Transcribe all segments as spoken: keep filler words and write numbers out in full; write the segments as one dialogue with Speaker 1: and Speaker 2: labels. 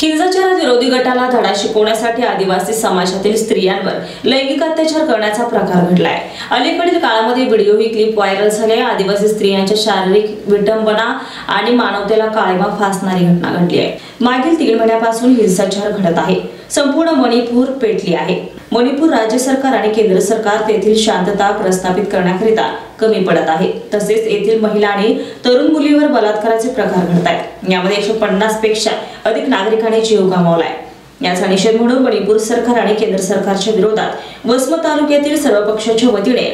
Speaker 1: हिंसाचार विरोधी गटाला धडा शिकवण्यासाठी आदिवासी समाजातील स्त्रियांवर लैंगिक अत्याचार करण्याचा प्रकार घडलाय। अलीकडील काळामध्ये व्हिडिओ ही क्लिप व्हायरल झाली। आदिवासी स्त्रियांच्या शारीरिक विटंबना आणि मानवतेला काळिमा फासणारी घटना घडली आहे। मागील तीन महिन्यापासून हिंसाचार घडत आहे। संपूर्ण मणिपूर पेटली आहे। मणिपूर राज्य सरकार आणि केंद्र सरकार तेथील शांतता प्रस्थापित करण्याकरिता कमी पडत आहे। तसेच येथील महिला आणि तरुण मुलीवर बलात्काराचे प्रकार घडत आहेत। यामध्ये एकशे पन्नास पेक्षा अधिक नागरिकांनी जीव गमावलाय। याचा निषेध म्हणून मणिपूर सरकार आणि केंद्र सरकारच्या विरोधात वसमत तालुक्यातील सर्व पक्षाच्या वतीने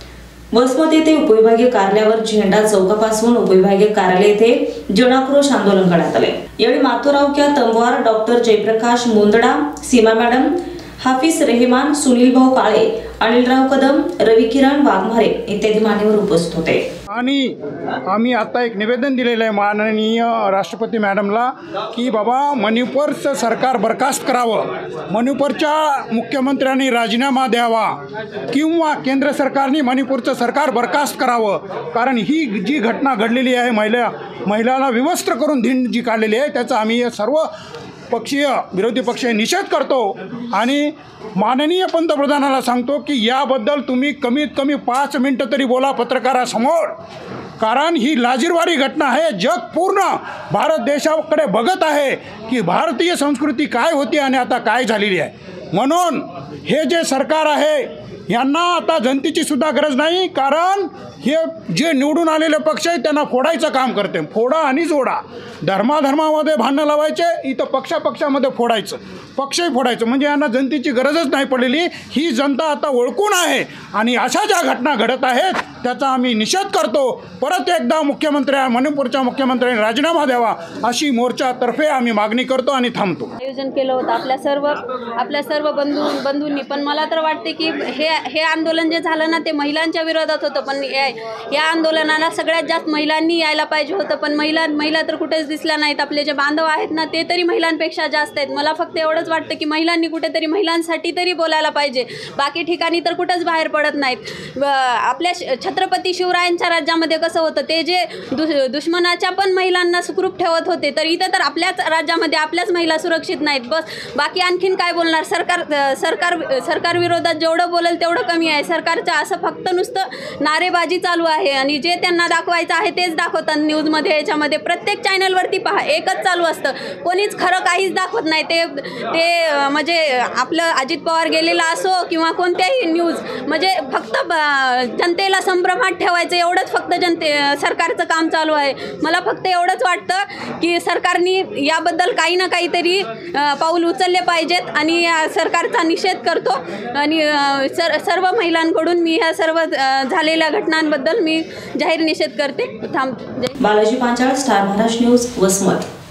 Speaker 1: वसमत येथे उपविभागीय कार्यालयावर झेंडा चौकापासून उपविभागीय कार्यालय येथे जनाक्रोश आंदोलन करण्यात आले। यावेळी माथुरावक्या तंवार, डॉक्टर जयप्रकाश मुंदडा, सीमा मॅडम, हाफिज रेहमान, सुनील भाऊ काळे, अनिलराव कदम, रवी किरण वाघमारे इत्यादी मान्यवर उपस्थित होते।
Speaker 2: आणि आम्ही आता एक निवेदन दिलेलं आहे माननीय राष्ट्रपती मॅडमला की बाबा मणिपूरचं सरकार बरखास्त करावं, मणिपूरच्या मुख्यमंत्र्यांनी राजीनामा द्यावा किंवा केंद्र सरकारने मणिपूरचं सरकार बरखास्त करावं। कारण ही जी घटना घडलेली आहे, महिला महिलांना विवस्त्र करून धिंड जी काढलेली आहे, त्याचा आम्ही सर्व पक्षीय विरोधी पक्ष निषेध करतो आणि माननीय पंतप्रधानाला सांगतो की याबद्दल तुम्ही कमीत कमी पाच मिनटं तरी बोला पत्रकारासमोर। कारण ही लाजिरवाणी घटना आहे। जग पूर्ण भारत देशाकडे बघत आहे की भारतीय संस्कृती काय होती आणि आता काय झालेली आहे। म्हणून हे जे सरकार आहे यांना आता जनतेची सुद्धा गरज नाही, कारण हे जे निवडून आलेले पक्ष आहेत त्यांना फोडायचं काम करते। फोडा आणि जोडा, धर्माधर्मामध्ये भांडणं लावायचे, इथं पक्षापक्षामध्ये फोडायचं, पक्षही फोडायचं, म्हणजे यांना जनतेची गरजच नाही पडलेली। ही जनता आता ओळखून आहे आणि अशा ज्या घटना घडत आहेत त्याचा आम्ही निषेध करतो। परत एकदा मुख्यमंत्र्या मणिपूरच्या मुख्यमंत्र्यांनी राजीनामा द्यावा अशी मोर्चातर्फे आम्ही मागणी करतो आणि थांबतो।
Speaker 3: आयोजन केलं होतं आपल्या सर्व आपल्या सर्व बंधू बंधूंनी, पण मला तर वाटते की हे हे आंदोलन जे झालं ना ते महिलांच्या विरोधात होतं, पण या आंदोलनाला सगळ्यात जास्त महिलांनी यायला पाहिजे होतं, पण महिला महिला तर कुठेच दिसल्या नाहीत। आपले जे बांधव आहेत ना ते तरी महिलांपेक्षा जास्त आहेत। मला फक्त एवढंच वाटतं की महिलांनी कुठेतरी महिलांसाठी तरी बोलायला पाहिजे, बाकी ठिकाणी तर कुठंच बाहेर पडत नाहीत। आपल्या छत्रपती शिवरायांच्या राज्यामध्ये कसं होतं, ते जे दु दुश्मनाच्या पण महिलांना सुखरूप ठेवत होते, तर इथं तर आपल्याच राज्यामध्ये आपल्याच महिला सुरक्षित नाहीत। बस बाकी आणखीन काय बोलणार। सरकार सरकार सरकार विरोधात जेवढं बोलेल तेवढं कमी आहे। सरकारचं असं फक्त नुसतं नारेबाजी चालू आहे आणि जे त्यांना दाखवायचं आहे तेच दाखवतात न्यूजमध्ये, याच्यामध्ये प्रत्येक चॅनलवरती पहा एकच चालू असतं, कोणीच खरं काहीच दाखवत नाही। ते ते म्हणजे आपलं अजित पवार गेलेला असो किंवा कोणत्याही न्यूज, म्हणजे फक्त जनतेला संभ्रमात ठेवायचं एवढंच फक्त जनते सरकारचं काम चालू आहे। मला फक्त एवढंच वाटतं की सरकारने याबद्दल काही ना काहीतरी पाऊल उचलले पाहिजेत आणि या सरकारचा निषेध करतो आणि सर सर्व महिलांकडून मी ह्या सर्व झालेल्या घटनांबद्दल मी जाहीर निषेध करते। थांब।
Speaker 1: Balaji Panchal, star Maharashtra news, Vasmat.